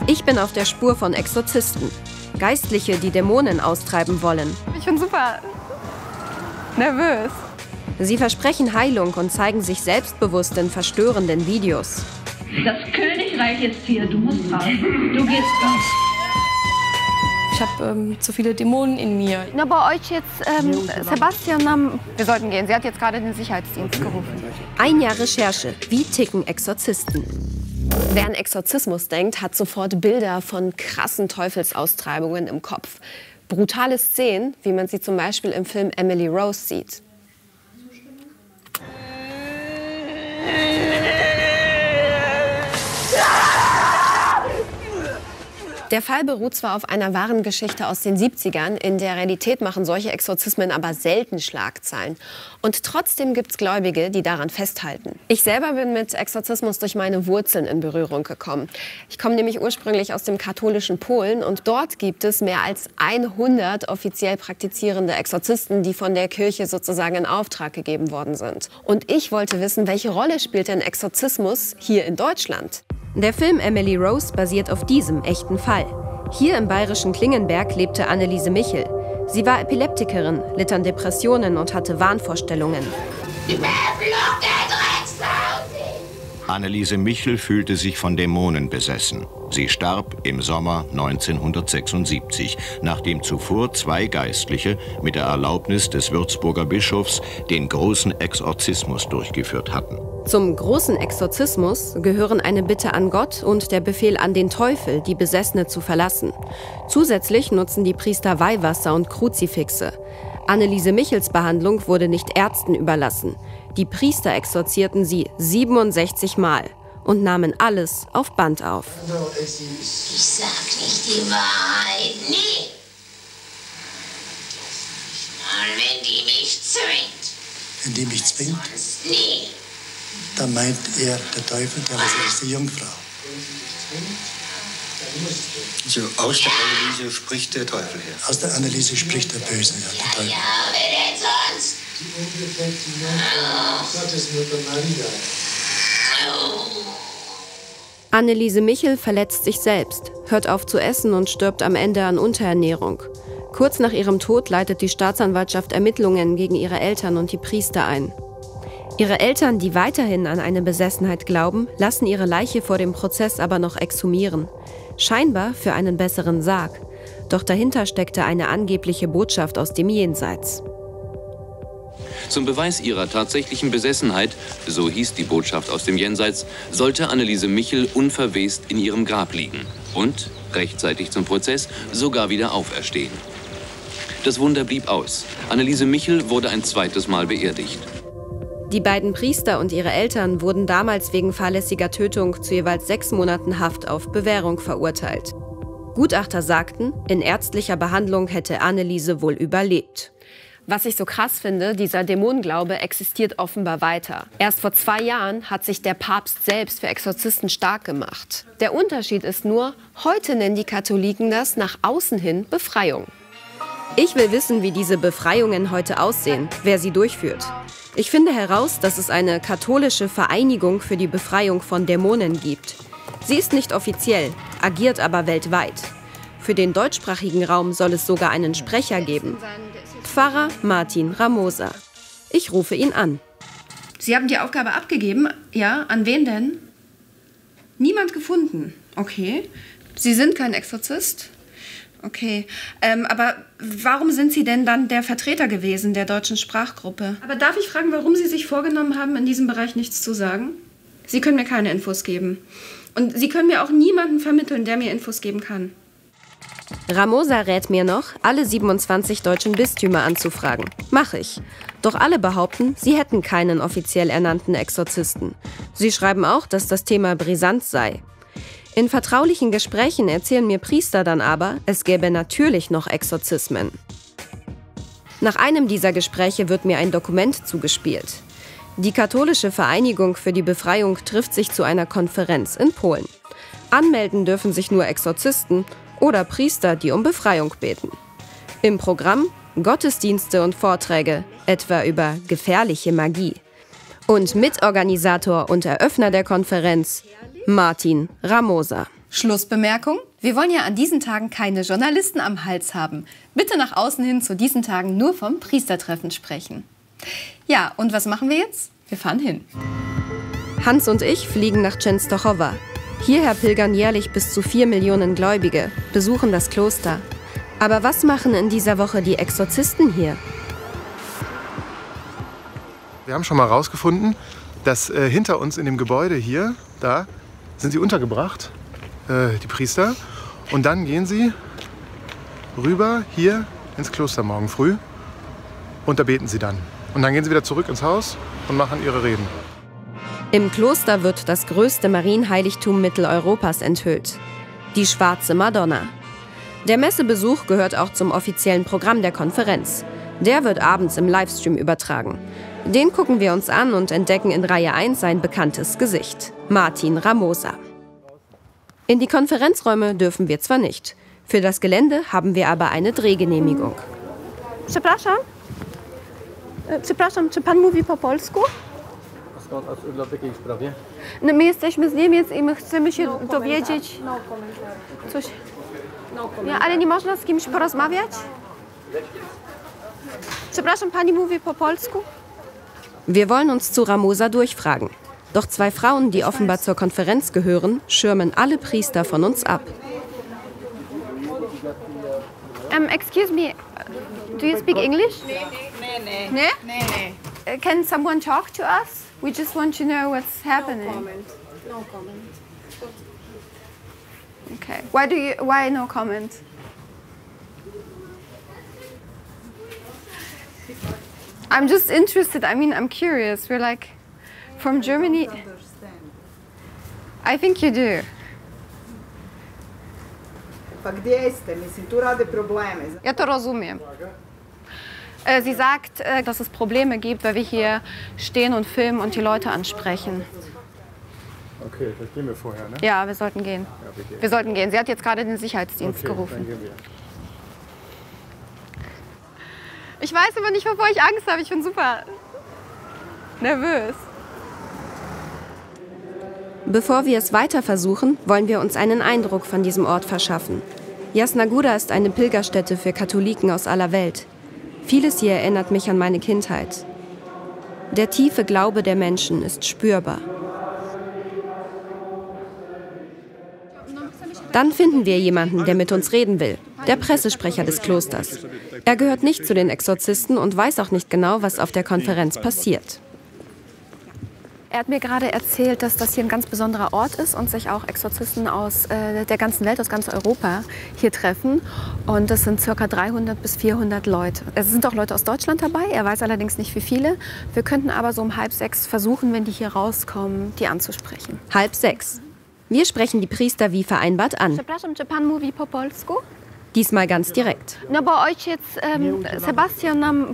Ich bin auf der Spur von Exorzisten. Geistliche, die Dämonen austreiben wollen. Ich bin super nervös. Sie versprechen Heilung und zeigen sich selbstbewusst in verstörenden Videos. Das Königreich ist hier, du musst raus. Du gehst raus. Ich habe zu viele Dämonen in mir. Na, bei euch jetzt, Sebastian, wir sollten gehen. Sie hat jetzt gerade den Sicherheitsdienst gerufen. Ein Jahr Recherche. Wie ticken Exorzisten? Wer an Exorzismus denkt, hat sofort Bilder von krassen Teufelsaustreibungen im Kopf. Brutale Szenen, wie man sie zum Beispiel im Film Emily Rose sieht. Der Fall beruht zwar auf einer wahren Geschichte aus den 70ern, in der Realität machen solche Exorzismen aber selten Schlagzeilen. Und trotzdem gibt es Gläubige, die daran festhalten. Ich selber bin mit Exorzismus durch meine Wurzeln in Berührung gekommen. Ich komme nämlich ursprünglich aus dem katholischen Polen und dort gibt es mehr als 100 offiziell praktizierende Exorzisten, die von der Kirche sozusagen in Auftrag gegeben worden sind. Und ich wollte wissen, welche Rolle spielt denn Exorzismus hier in Deutschland? Der Film Emily Rose basiert auf diesem echten Fall. Hier im bayerischen Klingenberg lebte Anneliese Michel. Sie war Epileptikerin, litt an Depressionen und hatte Wahnvorstellungen. Anneliese Michel fühlte sich von Dämonen besessen. Sie starb im Sommer 1976, nachdem zuvor 2 Geistliche mit der Erlaubnis des Würzburger Bischofs den großen Exorzismus durchgeführt hatten. Zum großen Exorzismus gehören eine Bitte an Gott und der Befehl an den Teufel, die Besessene zu verlassen. Zusätzlich nutzen die Priester Weihwasser und Kruzifixe. Anneliese Michels Behandlung wurde nicht Ärzten überlassen. Die Priester exorzierten sie 67 Mal und nahmen alles auf Band auf. Ich sag nicht die Wahrheit, nie. Und wenn die mich zwingt. Wenn die mich zwingt? Nie. Dann meint er, der Teufel, der ist die Jungfrau. Also aus der Anneliese spricht der Teufel her. Aus der Anneliese spricht der Böse, ja, der Teufel. Ja, wer denn sonst? Anneliese Michel verletzt sich selbst, hört auf zu essen und stirbt am Ende an Unterernährung. Kurz nach ihrem Tod leitet die Staatsanwaltschaft Ermittlungen gegen ihre Eltern und die Priester ein. Ihre Eltern, die weiterhin an eine Besessenheit glauben, lassen ihre Leiche vor dem Prozess aber noch exhumieren. Scheinbar für einen besseren Sarg. Doch dahinter steckte eine angebliche Botschaft aus dem Jenseits. Zum Beweis ihrer tatsächlichen Besessenheit, so hieß die Botschaft aus dem Jenseits, sollte Anneliese Michel unverwest in ihrem Grab liegen und, rechtzeitig zum Prozess, sogar wieder auferstehen. Das Wunder blieb aus. Anneliese Michel wurde ein zweites Mal beerdigt. Die beiden Priester und ihre Eltern wurden damals wegen fahrlässiger Tötung zu jeweils 6 Monaten Haft auf Bewährung verurteilt. Gutachter sagten, in ärztlicher Behandlung hätte Anneliese wohl überlebt. Was ich so krass finde, dieser Dämonenglaube existiert offenbar weiter. Erst vor 2 Jahren hat sich der Papst selbst für Exorzisten stark gemacht. Der Unterschied ist nur, heute nennen die Katholiken das nach außen hin Befreiung. Ich will wissen, wie diese Befreiungen heute aussehen, wer sie durchführt. Ich finde heraus, dass es eine katholische Vereinigung für die Befreiung von Dämonen gibt. Sie ist nicht offiziell, agiert aber weltweit. Für den deutschsprachigen Raum soll es sogar einen Sprecher geben. Pfarrer Martin Ramosa. Ich rufe ihn an. Sie haben die Aufgabe abgegeben? Ja, an wen denn? Niemand gefunden. Okay. Sie sind kein Exorzist? Okay. Aber warum sind Sie denn dann der Vertreter gewesen der deutschen Sprachgruppe? Aber darf ich fragen, warum Sie sich vorgenommen haben, in diesem Bereich nichts zu sagen? Sie können mir keine Infos geben. Und Sie können mir auch niemanden vermitteln, der mir Infos geben kann. Ramosa rät mir noch, alle 27 deutschen Bistümer anzufragen. Mache ich. Doch alle behaupten, sie hätten keinen offiziell ernannten Exorzisten. Sie schreiben auch, dass das Thema brisant sei. In vertraulichen Gesprächen erzählen mir Priester dann aber, es gäbe natürlich noch Exorzismen. Nach einem dieser Gespräche wird mir ein Dokument zugespielt. Die Katholische Vereinigung für die Befreiung trifft sich zu einer Konferenz in Polen. Anmelden dürfen sich nur Exorzisten oder Priester, die um Befreiung beten. Im Programm Gottesdienste und Vorträge, etwa über gefährliche Magie. Und Mitorganisator und Eröffner der Konferenz Martin Ramosa. Schlussbemerkung: Wir wollen ja an diesen Tagen keine Journalisten am Hals haben. Bitte nach außen hin zu diesen Tagen nur vom Priestertreffen sprechen. Ja, und was machen wir jetzt? Wir fahren hin. Hans und ich fliegen nach Częstochowa. Hierher pilgern jährlich bis zu 4 Millionen Gläubige, besuchen das Kloster. Aber was machen in dieser Woche die Exorzisten hier? Wir haben schon mal herausgefunden, dass hinter uns in dem Gebäude hier, da, sind sie untergebracht, die Priester. Und dann gehen sie rüber hier ins Kloster morgen früh und da beten sie dann. Und dann gehen sie wieder zurück ins Haus und machen ihre Reden. Im Kloster wird das größte Marienheiligtum Mitteleuropas enthüllt: die Schwarze Madonna. Der Messebesuch gehört auch zum offiziellen Programm der Konferenz. Der wird abends im Livestream übertragen. Den gucken wir uns an und entdecken in Reihe 1 sein bekanntes Gesicht: Martin Ramosa. In die Konferenzräume dürfen wir zwar nicht. Für das Gelände haben wir aber eine Drehgenehmigung. Przepraszam? Przepraszam, czy pan mówi po polsku? W jakiej sprawie? No, my jesteśmy z Niemiec i my chcemy się dowiedzieć coś. Nie, ale nie można z kimś porozmawiać? Przepraszam, pani mówi po polsku? Wir wollen uns zu Ramosa durchfragen. Doch 2 Frauen, die offenbar zur Konferenz gehören, schirmen alle Priester von uns ab. Excuse me, do you speak English? No? Can someone talk to us? We just want to know what's happening. No comment. Okay. Why no comment? I'm just interested. I mean, I'm curious. We're like from Germany. I think you do. Ja to rozumiem. Sie sagt, dass es Probleme gibt, weil wir hier stehen und filmen und die Leute ansprechen. Okay, vielleicht gehen wir vorher, ne? Ja, wir sollten gehen. Ja, wir sollten gehen. Sie hat jetzt gerade den Sicherheitsdienst gerufen. Dann gehen wir. Ich weiß aber nicht, wovor ich Angst habe. Ich bin super nervös. Bevor wir es weiter versuchen, wollen wir uns einen Eindruck von diesem Ort verschaffen. Jasna Góra ist eine Pilgerstätte für Katholiken aus aller Welt. Vieles hier erinnert mich an meine Kindheit. Der tiefe Glaube der Menschen ist spürbar. Dann finden wir jemanden, der mit uns reden will. Der Pressesprecher des Klosters. Er gehört nicht zu den Exorzisten und weiß auch nicht genau, was auf der Konferenz passiert. Er hat mir gerade erzählt, dass das hier ein ganz besonderer Ort ist und sich auch Exorzisten aus der ganzen Welt, aus ganz Europa hier treffen. Und das sind ca. 300 bis 400 Leute. Es sind auch Leute aus Deutschland dabei, er weiß allerdings nicht wie viele. Wir könnten aber so um 5:30 versuchen, wenn die hier rauskommen, die anzusprechen. 5:30. Wir sprechen die Priester wie vereinbart an. Przepraszam, czy pan mówi po polsku? Diesmal ganz direkt. No bo ojciec Sebastian nam...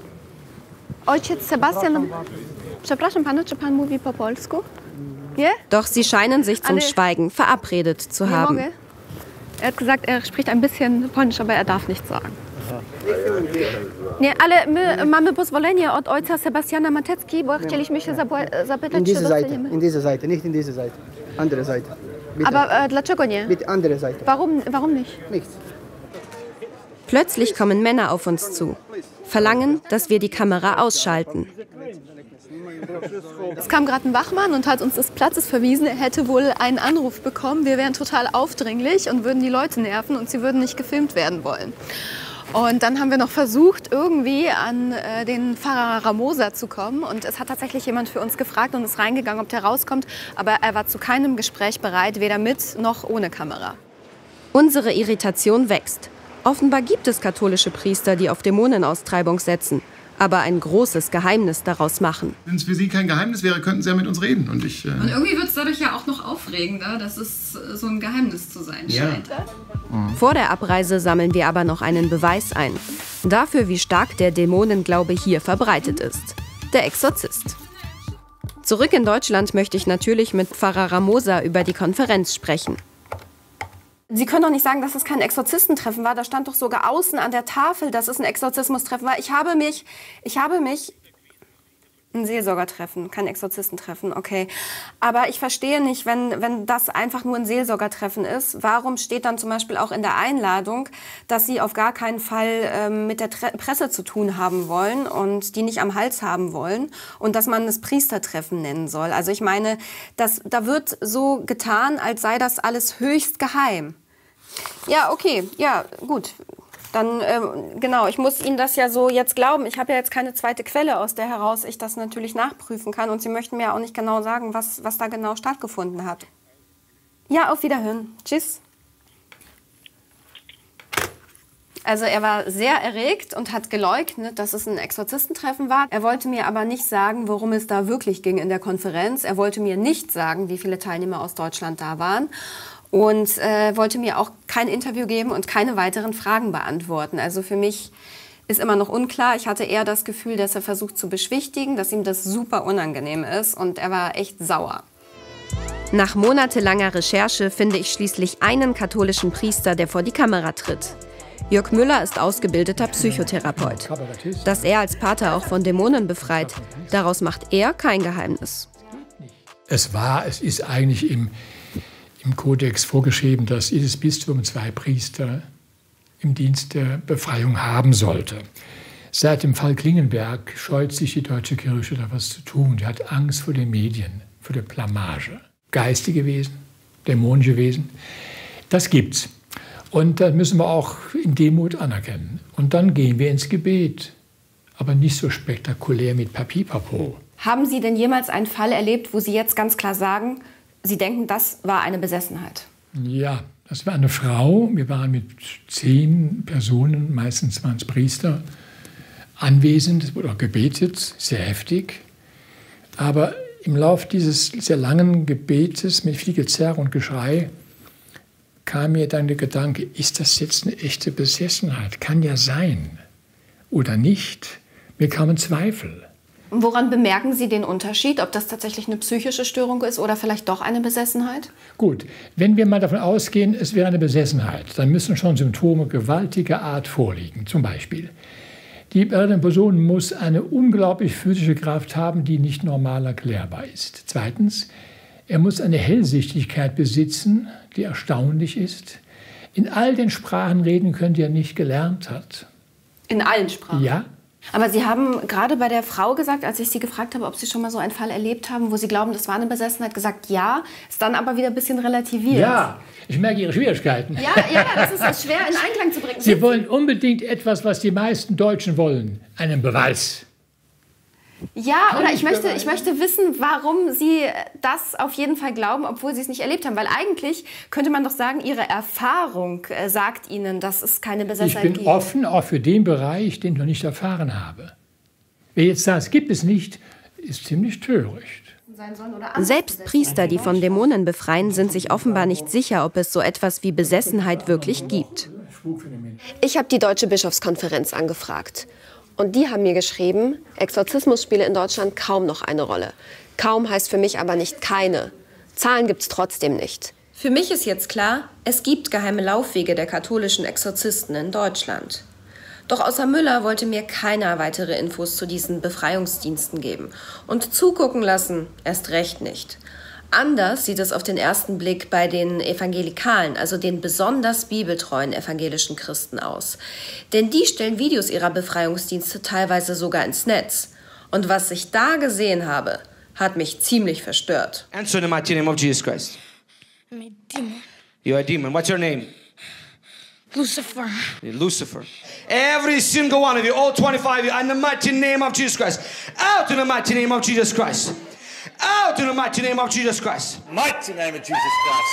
Przepraszam pana, czy pan mówi po polsku? Nie? Doch sie scheinen sich zum Schweigen verabredet zu haben. Er hat gesagt, er spricht ein bisschen Polnisch, aber er darf nichts sagen. Nie, ale my mamy pozwolenie od ojca Sebastiana Matecki, bo chcieliśmy się zapytać, czy dostaniemy. In diese Seite, nicht in diese Seite. Andere Seite. Bitte. Aber dlaczego nie? Bitte andere Seite. Warum nicht? Nichts. Plötzlich kommen Männer auf uns zu, verlangen, dass wir die Kamera ausschalten. Es kam gerade ein Wachmann und hat uns des Platzes verwiesen. Er hätte wohl einen Anruf bekommen. Wir wären total aufdringlich und würden die Leute nerven und sie würden nicht gefilmt werden wollen. Und dann haben wir noch versucht, irgendwie an den Pfarrer Ramosa zu kommen. Und es hat tatsächlich jemand für uns gefragt und ist reingegangen, ob der rauskommt. Aber er war zu keinem Gespräch bereit, weder mit noch ohne Kamera. Unsere Irritation wächst. Offenbar gibt es katholische Priester, die auf Dämonenaustreibung setzen, aber ein großes Geheimnis daraus machen. Wenn es für Sie kein Geheimnis wäre, könnten Sie ja mit uns reden. Und irgendwie wird es dadurch ja auch noch aufregender, dass es so ein Geheimnis zu sein scheint. Ja. Vor der Abreise sammeln wir aber noch einen Beweis ein. Dafür, wie stark der Dämonenglaube hier verbreitet ist. Der Exorzist. Zurück in Deutschland möchte ich natürlich mit Pfarrer Ramosa über die Konferenz sprechen. Sie können doch nicht sagen, dass es kein Exorzistentreffen war. Da stand doch sogar außen an der Tafel, dass es ein Exorzismustreffen war. Ich habe mich Ein Seelsorgertreffen, kein Exorzistentreffen, okay. Aber ich verstehe nicht, wenn das einfach nur ein Seelsorgertreffen ist, warum steht dann zum Beispiel auch in der Einladung, dass Sie auf gar keinen Fall mit der Presse zu tun haben wollen und die nicht am Hals haben wollen und dass man es Priestertreffen nennen soll. Also ich meine, da wird so getan, als sei das alles höchst geheim. Ja, okay, ja, gut. Dann, genau, ich muss Ihnen das ja so jetzt glauben. Ich habe ja jetzt keine zweite Quelle, aus der heraus ich das natürlich nachprüfen kann. Und Sie möchten mir auch nicht genau sagen, was da genau stattgefunden hat. Ja, auf Wiederhören. Tschüss. Also er war sehr erregt und hat geleugnet, dass es ein Exorzistentreffen war. Er wollte mir aber nicht sagen, worum es da wirklich ging in der Konferenz. Er wollte mir nicht sagen, wie viele Teilnehmer aus Deutschland da waren. Und wollte mir auch kein Interview geben und keine weiteren Fragen beantworten. Also für mich ist immer noch unklar. Ich hatte eher das Gefühl, dass er versucht zu beschwichtigen, dass ihm das super unangenehm ist. Und er war echt sauer. Nach monatelanger Recherche finde ich schließlich einen katholischen Priester, der vor die Kamera tritt. Jörg Müller ist ausgebildeter Psychotherapeut. Dass er als Pater auch von Dämonen befreit, daraus macht er kein Geheimnis. Es ist eigentlich im Kodex vorgeschrieben, dass jedes Bistum 2 Priester im Dienst der Befreiung haben sollte. Seit dem Fall Klingenberg scheut sich die deutsche Kirche, da was zu tun. Die hat Angst vor den Medien, vor der Blamage. Geistige Wesen, dämonische Wesen, das gibt's. Und das müssen wir auch in Demut anerkennen. Und dann gehen wir ins Gebet, aber nicht so spektakulär mit Papipapo. Haben Sie denn jemals einen Fall erlebt, wo Sie jetzt ganz klar sagen, Sie denken, das war eine Besessenheit? Ja, das war eine Frau. Wir waren mit 10 Personen, meistens waren es Priester, anwesend. Es wurde auch gebetet, sehr heftig. Aber im Lauf dieses sehr langen Gebetes mit viel Gezerr und Geschrei kam mir dann der Gedanke, ist das jetzt eine echte Besessenheit? Kann ja sein. Oder nicht? Mir kamen Zweifel. Woran bemerken Sie den Unterschied, ob das tatsächlich eine psychische Störung ist oder vielleicht doch eine Besessenheit? Gut, wenn wir mal davon ausgehen, es wäre eine Besessenheit, dann müssen schon Symptome gewaltiger Art vorliegen. Zum Beispiel, die Person muss eine unglaublich physische Kraft haben, die nicht normal erklärbar ist. Zweitens, er muss eine Hellsichtigkeit besitzen, die erstaunlich ist. In all den Sprachen reden können, die er nicht gelernt hat. In allen Sprachen? Ja. Aber Sie haben gerade bei der Frau gesagt, als ich Sie gefragt habe, ob Sie schon mal so einen Fall erlebt haben, wo Sie glauben, das war eine Besessenheit, gesagt, ja, ist dann aber wieder ein bisschen relativiert. Ja, ich merke Ihre Schwierigkeiten. Ja, das ist schwer in Einklang zu bringen. Sie wollen unbedingt etwas, was die meisten Deutschen wollen, einen Beweis. Ja, oder ich möchte wissen, warum Sie das auf jeden Fall glauben, obwohl Sie es nicht erlebt haben. Weil eigentlich könnte man doch sagen, Ihre Erfahrung sagt Ihnen, dass es keine Besessenheit gibt. Ich bin offen auch für den Bereich, den ich noch nicht erfahren habe. Wer jetzt sagt, es gibt es nicht, ist ziemlich töricht. Selbst Priester, die von Dämonen befreien, sind sich offenbar nicht sicher, ob es so etwas wie Besessenheit wirklich gibt. Ich habe die Deutsche Bischofskonferenz angefragt. Und die haben mir geschrieben, Exorzismus spiele in Deutschland kaum noch eine Rolle. Kaum heißt für mich aber nicht keine. Zahlen gibt's trotzdem nicht. Für mich ist jetzt klar, es gibt geheime Laufwege der katholischen Exorzisten in Deutschland. Doch außer Müller wollte mir keiner weitere Infos zu diesen Befreiungsdiensten geben. Und zugucken lassen, erst recht nicht. Anders sieht es auf den ersten Blick bei den Evangelikalen, also den besonders bibeltreuen evangelischen Christen aus. Denn die stellen Videos ihrer Befreiungsdienste teilweise sogar ins Netz. Und was ich da gesehen habe, hat mich ziemlich verstört. Answer in the mighty name of Jesus Christ. I'm a demon. You're a demon. What's your name? Lucifer. Lucifer. Every single one of you, all 25 of you, in the mighty name of Jesus Christ. Out in the mighty name of Jesus Christ. Out in the mighty name of Jesus Christ. Mighty name of Jesus Christ.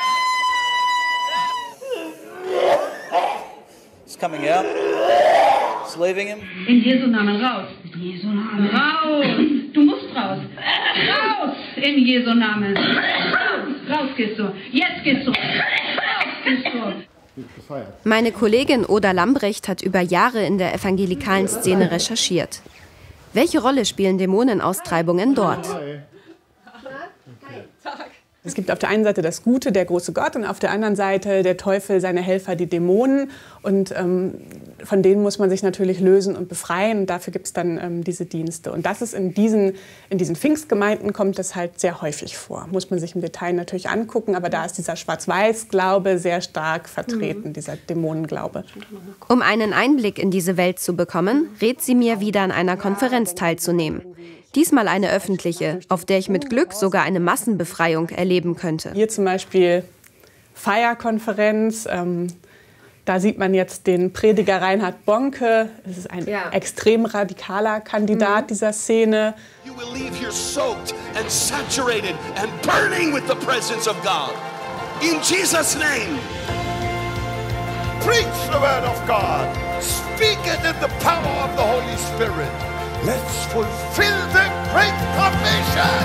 It's coming out. It's leaving him. In Jesu Namen raus. In Jesu Namen raus. Du musst raus. Raus. In Jesu Namen. Raus. Raus gehst du. Jetzt gehst du. Raus gehst du. Meine Kollegin Oda Lambrecht hat über Jahre in der evangelikalen Szene recherchiert. Welche Rolle spielen Dämonenaustreibungen dort? Es gibt auf der einen Seite das Gute, der große Gott, und auf der anderen Seite der Teufel, seine Helfer, die Dämonen. Und von denen muss man sich natürlich lösen und befreien. Und dafür gibt es dann diese Dienste. Und das ist in diesen Pfingstgemeinden kommt das halt sehr häufig vor. Muss man sich im Detail natürlich angucken. Aber da ist dieser Schwarz-Weiß-Glaube sehr stark vertreten, dieser Dämonenglaube. Um einen Einblick in diese Welt zu bekommen, rät sie mir, wieder an einer Konferenz teilzunehmen. Diesmal eine öffentliche, auf der ich mit Glück sogar eine Massenbefreiung erleben könnte. Hier zum Beispiel Feierkonferenz. Da sieht man jetzt den Prediger Reinhard Bonke. Das ist ein extrem radikaler Kandidat dieser Szene. You will leave here soaked and saturated and burning with the presence of God. In Jesus' name. Preach the word of God. Speak it in the power of the Holy Spirit. Let's fulfill the Great Commission.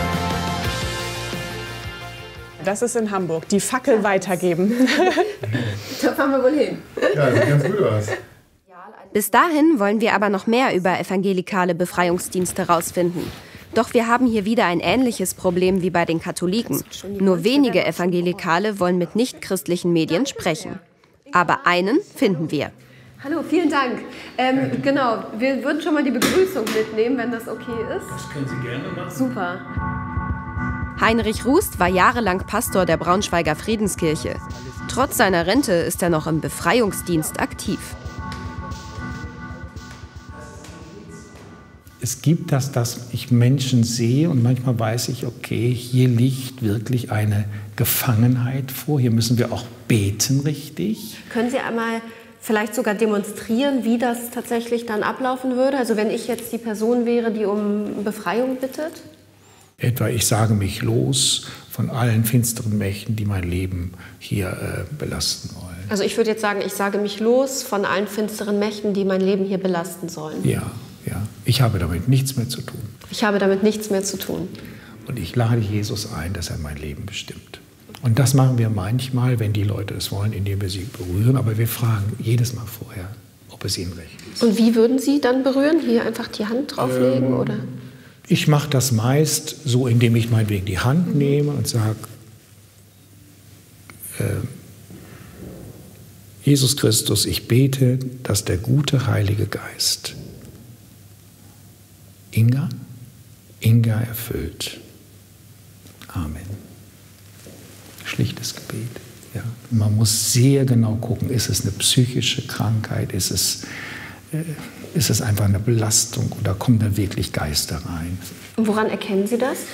Das ist in Hamburg. Die Fackel weitergeben. Da fahren wir wohl hin. Ja, sieht ganz gut aus. Bis dahin wollen wir aber noch mehr über evangelikale Befreiungsdienste rausfinden. Doch wir haben hier wieder ein ähnliches Problem wie bei den Katholiken. Nur wenige Evangelikale wollen mit nichtchristlichen Medien sprechen. Aber einen finden wir. Hallo, vielen Dank. Genau, wir würden schon mal die Begrüßung mitnehmen, wenn das okay ist. Das können Sie gerne machen. Super. Heinrich Rust war jahrelang Pastor der Braunschweiger Friedenskirche. Trotz seiner Rente ist er noch im Befreiungsdienst aktiv. Es gibt das, dass ich Menschen sehe und manchmal weiß ich, okay, hier liegt wirklich eine Gefangenheit vor. Hier müssen wir auch beten richtig. Können Sie einmal vielleicht sogar demonstrieren, wie das tatsächlich dann ablaufen würde? Also wenn ich jetzt die Person wäre, die um Befreiung bittet? Etwa, ich sage mich los von allen finsteren Mächten, die mein Leben hier belasten wollen. Also ich würde jetzt sagen, ich sage mich los von allen finsteren Mächten, die mein Leben hier belasten sollen. Ja, ja. Ich habe damit nichts mehr zu tun. Ich habe damit nichts mehr zu tun. Und ich lade Jesus ein, dass er mein Leben bestimmt. Und das machen wir manchmal, wenn die Leute es wollen, indem wir sie berühren. Aber wir fragen jedes Mal vorher, ob es ihnen recht ist. Und wie würden Sie dann berühren? Hier einfach die Hand drauflegen, oder? Ich mache das meist so, indem ich meinetwegen die Hand nehme und sage, Jesus Christus, ich bete, dass der gute Heilige Geist Inga erfüllt. Amen. Schlichtes Gebet. Ja. Man muss sehr genau gucken, ist es eine psychische Krankheit, ist es einfach eine Belastung oder kommen da wirklich Geister rein? Und woran erkennen Sie das?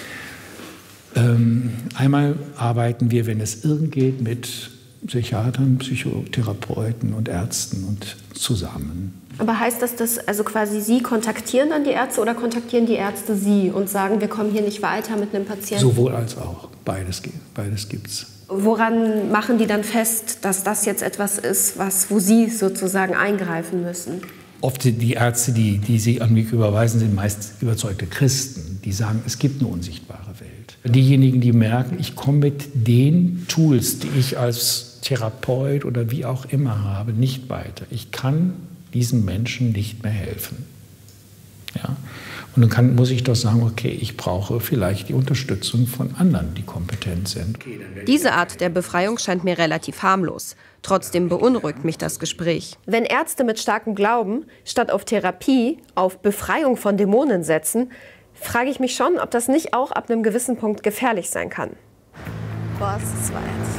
Einmal arbeiten wir, wenn es irgend geht, mit Psychiatern, Psychotherapeuten und Ärzten und zusammen. Aber heißt das, dass also quasi Sie kontaktieren dann die Ärzte oder kontaktieren die Ärzte Sie und sagen, wir kommen hier nicht weiter mit einem Patienten? Sowohl als auch. Beides gibt's. Woran machen die dann fest, dass das jetzt etwas ist, wo Sie sozusagen eingreifen müssen? Oft die Ärzte, die sie an mich überweisen, sind meist überzeugte Christen. Die sagen, es gibt eine unsichtbare Welt. Diejenigen, die merken, ich komme mit den Tools, die ich als Therapeut oder wie auch immer habe, nicht weiter. Ich kann diesen Menschen nicht mehr helfen. Ja? Und dann muss ich doch sagen, okay, ich brauche vielleicht die Unterstützung von anderen, die kompetent sind. Diese Art der Befreiung scheint mir relativ harmlos. Trotzdem beunruhigt mich das Gespräch. Wenn Ärzte mit starkem Glauben statt auf Therapie auf Befreiung von Dämonen setzen, frage ich mich schon, ob das nicht auch ab einem gewissen Punkt gefährlich sein kann. Boah, das war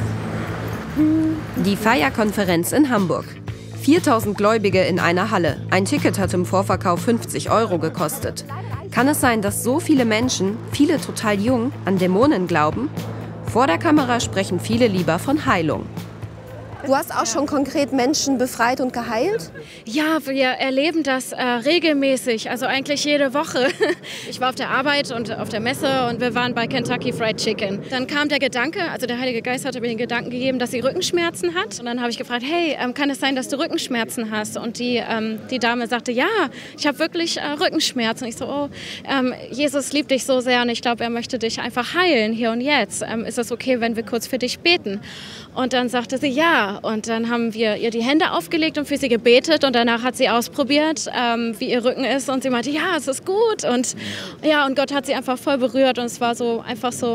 Die Feierkonferenz in Hamburg. 4000 Gläubige in einer Halle. Ein Ticket hat im Vorverkauf 50 € gekostet. Kann es sein, dass so viele Menschen, viele total jung, an Dämonen glauben? Vor der Kamera sprechen viele lieber von Heilung. Du hast auch schon konkret Menschen befreit und geheilt? Ja, wir erleben das regelmäßig, also eigentlich jede Woche. Ich war auf der Arbeit und auf der Messe und wir waren bei Kentucky Fried Chicken. Dann kam der Gedanke, also der Heilige Geist hatte mir den Gedanken gegeben, dass sie Rückenschmerzen hat. Und dann habe ich gefragt, hey, kann es sein, dass du Rückenschmerzen hast? Und die Dame sagte, ja, ich habe wirklich Rückenschmerzen. Und ich so, oh, Jesus liebt dich so sehr und ich glaube, er möchte dich einfach heilen, hier und jetzt. Ist es okay, wenn wir kurz für dich beten? Und dann sagte sie, ja. Und dann haben wir ihr die Hände aufgelegt und für sie gebetet. Und danach hat sie ausprobiert, wie ihr Rücken ist. Und sie meinte, ja, es ist gut. Und ja, und Gott hat sie einfach voll berührt. Und es war so einfach so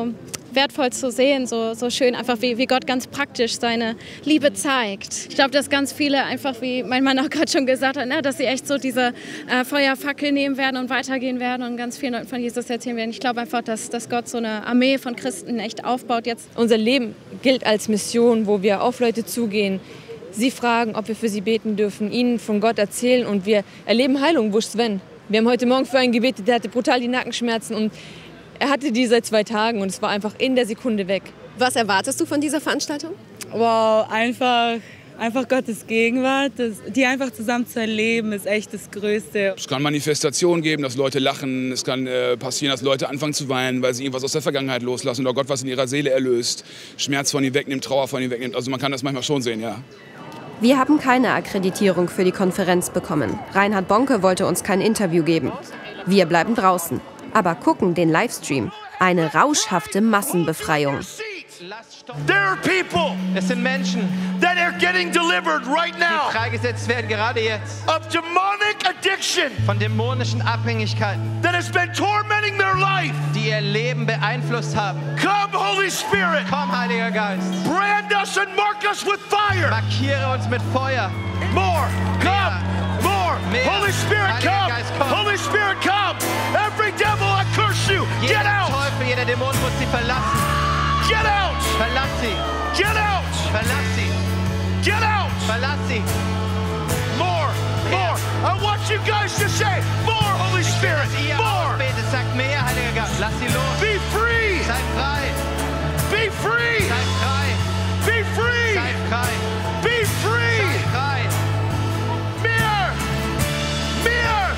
wertvoll zu sehen, so schön, einfach wie Gott ganz praktisch seine Liebe zeigt. Ich glaube, dass ganz viele einfach, wie mein Mann auch gerade schon gesagt hat, ne, dass sie echt so diese Feuerfackel nehmen werden und weitergehen werden und ganz vielen Leuten von Jesus erzählen werden. Ich glaube einfach, dass Gott so eine Armee von Christen echt aufbaut jetzt. Unser Leben gilt als Mission, wo wir auf Leute zugehen, sie fragen, ob wir für sie beten dürfen, ihnen von Gott erzählen und wir erleben Heilung. Wo ist Sven? Wir haben heute Morgen für einen gebetet, der hatte brutal die Nackenschmerzen und er hatte die seit 2 Tagen und es war einfach in der Sekunde weg. Was erwartest du von dieser Veranstaltung? Wow, einfach Gottes Gegenwart, die einfach zusammen zu erleben, ist echt das Größte. Es kann Manifestationen geben, dass Leute lachen, es kann passieren, dass Leute anfangen zu weinen, weil sie irgendwas aus der Vergangenheit loslassen oder Gott was in ihrer Seele erlöst, Schmerz von ihnen wegnimmt, Trauer von ihnen wegnimmt. Also man kann das manchmal schon sehen, ja. Wir haben keine Akkreditierung für die Konferenz bekommen. Reinhard Bonke wollte uns kein Interview geben. Wir bleiben draußen, aber gucken den Livestream. Eine rauschhafte Massenbefreiung. There are people. Es sind Menschen, that are getting delivered right now. Die freigesetzt werden gerade jetzt. Of demonic addiction. Von dämonischen Abhängigkeiten. That has been tormenting their life. Die ihr Leben beeinflusst haben. Come, Holy Spirit. Komm, Heiliger Geist. Brand us and mark us with fire. Markiere uns mit Feuer. More. Come. More. Mehr. Holy Spirit, come. Geist, komm. Holy Spirit, come. Every devil, I curse you. Get out. Jeder Teufel, jeder Dämon muss sie verlassen. Get out. Verlass sie. Get out. Verlass sie. Get out. Verlass sie. More. More. I want you guys to say, more, Holy Spirit. More. Bitte sagt mehr, Heiliger Geist. Lass sie los. Be free. Sei frei. Be free. Sei frei. Be free. Sei frei. Be free. Sei frei. Mehr. Mehr.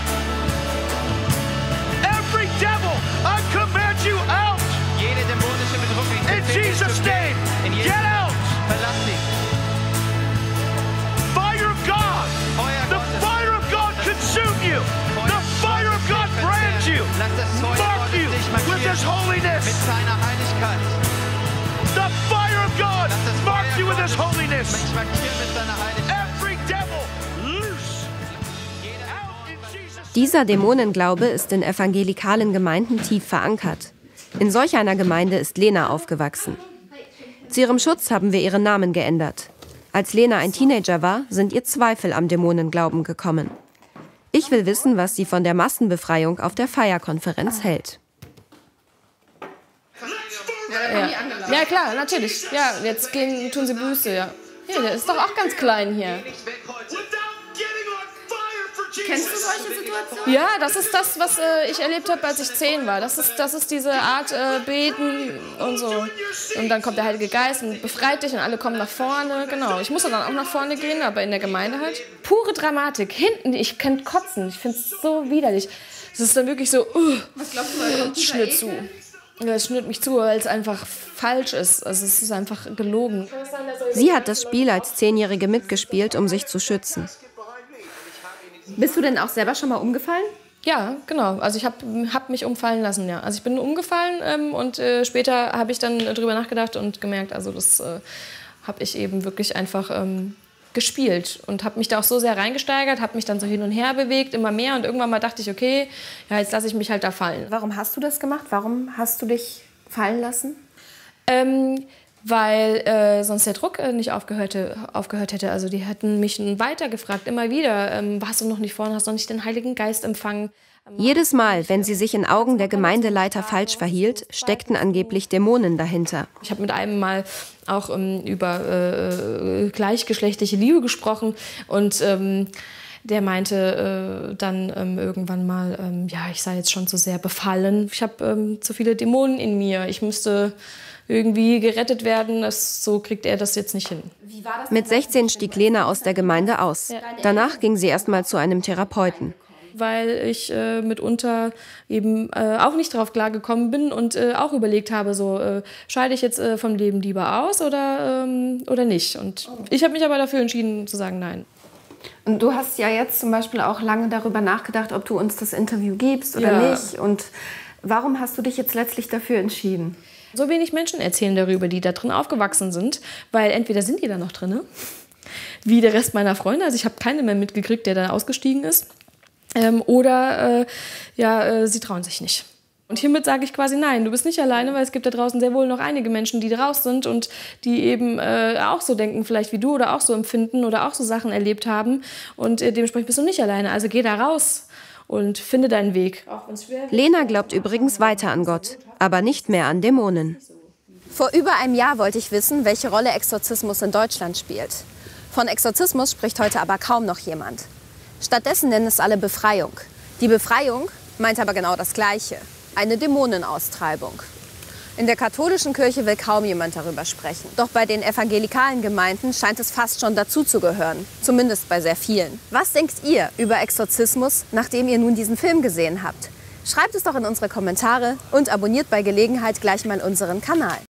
Every devil, I command you out. Jede dämonische Bedrohung. In Jesus' name. Get out. Verlass sie. Fire of God. The fire of God consume you. The fire of God brand you. Mark you with His holiness. Mit seiner Heiligkeit. The fire of God mark you with His holiness. Every devil loose. Dieser Dämonenglaube ist in evangelikalen Gemeinden tief verankert. In solch einer Gemeinde ist Lena aufgewachsen. Zu ihrem Schutz haben wir ihren Namen geändert. Als Lena ein Teenager war, sind ihr Zweifel am Dämonenglauben gekommen. Ich will wissen, was sie von der Massenbefreiung auf der Feierkonferenz hält. Ja klar, natürlich. Ja, jetzt tun sie Buße, ja. Hier, der ist doch auch ganz klein hier. Kennst du solche Situationen? Ja, das ist das, was ich erlebt habe, als ich 10 war. Das ist diese Art Beten und so. Und dann kommt der Heilige Geist und befreit dich und alle kommen nach vorne. Genau, ich musste dann auch nach vorne gehen, aber in der Gemeinde halt. Pure Dramatik. Hinten, ich kann kotzen. Ich finde es so widerlich. Es ist dann wirklich so, was glaubst du, es schnürt zu. Ja, es schnürt mich zu, weil es einfach falsch ist. Also es ist einfach gelogen. Sie hat das Spiel als 10-Jährige mitgespielt, um sich zu schützen. Bist du denn auch selber schon mal umgefallen? Ja, genau. Also ich hab mich umfallen lassen, ja. Also ich bin umgefallen und später habe ich dann drüber nachgedacht und gemerkt, also das habe ich eben wirklich einfach gespielt und habe mich da auch so sehr reingesteigert, habe mich dann so hin und her bewegt, immer mehr und irgendwann mal dachte ich, okay, ja, jetzt lasse ich mich halt da fallen. Warum hast du das gemacht? Warum hast du dich fallen lassen? Weil sonst der Druck nicht aufgehört hätte. Also die hätten mich weiter gefragt, immer wieder, warst du noch nicht vorne, hast du noch nicht den Heiligen Geist empfangen. Jedes Mal, wenn sie sich in Augen der Gemeindeleiter falsch verhielt, steckten angeblich Dämonen dahinter. Ich habe mit einem mal auch über gleichgeschlechtliche Liebe gesprochen und der meinte dann irgendwann mal, ja, ich sei jetzt schon zu sehr befallen. Ich habe zu viele Dämonen in mir, ich müsste irgendwie gerettet werden. So kriegt er das jetzt nicht hin. Mit 16 stieg Lena aus der Gemeinde aus. Danach ging sie erst mal zu einem Therapeuten. Weil ich mitunter eben auch nicht drauf klargekommen bin und auch überlegt habe, so scheide ich jetzt vom Leben lieber aus oder nicht. Und ich habe mich aber dafür entschieden zu sagen, nein. Und du hast ja jetzt zum Beispiel auch lange darüber nachgedacht, ob du uns das Interview gibst oder nicht. Und warum hast du dich jetzt letztlich dafür entschieden? So wenig Menschen erzählen darüber, die da drin aufgewachsen sind, weil entweder sind die da noch drin, wie der Rest meiner Freunde, also ich habe keinen mehr mitgekriegt, der da ausgestiegen ist, oder sie trauen sich nicht. Und hiermit sage ich quasi nein, du bist nicht alleine, weil es gibt da draußen sehr wohl noch einige Menschen, die raus sind und die eben auch so denken vielleicht wie du oder auch so empfinden oder auch so Sachen erlebt haben. Und dementsprechend bist du nicht alleine. Also geh da raus und finde deinen Weg. Lena glaubt übrigens weiter an Gott, aber nicht mehr an Dämonen. Vor über einem Jahr wollte ich wissen, welche Rolle Exorzismus in Deutschland spielt. Von Exorzismus spricht heute aber kaum noch jemand. Stattdessen nennen es alle Befreiung. Die Befreiung meint aber genau das Gleiche. Eine Dämonenaustreibung. In der katholischen Kirche will kaum jemand darüber sprechen. Doch bei den evangelikalen Gemeinden scheint es fast schon dazuzugehören. Zumindest bei sehr vielen. Was denkt ihr über Exorzismus, nachdem ihr nun diesen Film gesehen habt? Schreibt es doch in unsere Kommentare und abonniert bei Gelegenheit gleich mal unseren Kanal.